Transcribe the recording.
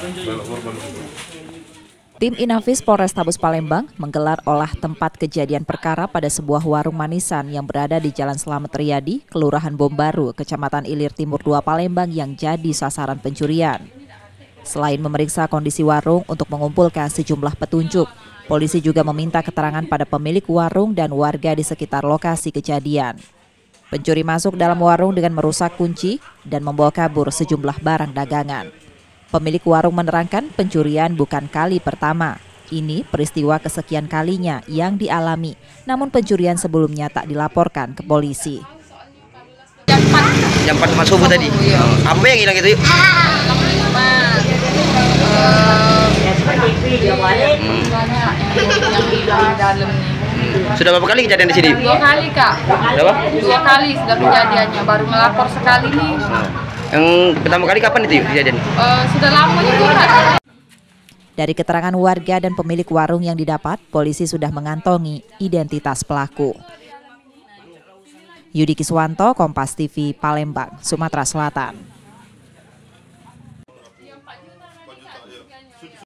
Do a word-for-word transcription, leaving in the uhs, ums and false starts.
Tim Inafis Polrestabes Palembang menggelar olah tempat kejadian perkara pada sebuah warung manisan yang berada di Jalan Slamet Riyadi, Kelurahan Bom Baru, Kecamatan Ilir Timur dua Palembang yang jadi sasaran pencurian. Selain memeriksa kondisi warung untuk mengumpulkan sejumlah petunjuk, polisi juga meminta keterangan pada pemilik warung dan warga di sekitar lokasi kejadian. Pencuri masuk dalam warung dengan merusak kunci dan membawa kabur sejumlah barang dagangan. Pemilik warung menerangkan pencurian bukan kali pertama. Ini peristiwa kesekian kalinya yang dialami, namun pencurian sebelumnya tak dilaporkan ke polisi. Jam empat Jam subuh tadi. Iya. Apa yang hilang itu? Yuk? Yang hilang di dalam nih. Sudah berapa kali kejadian di sini? Dua kali kak. Berapa? Dua kali sudah kejadiannya. Baru melapor sekali nih. Yang pertama kali kapan itu kejadian? Uh, sudah lama juga kak. Dari keterangan warga dan pemilik warung yang didapat, polisi sudah mengantongi identitas pelaku. Yudi Kiswanto, Kompas T V, Palembang, Sumatera Selatan.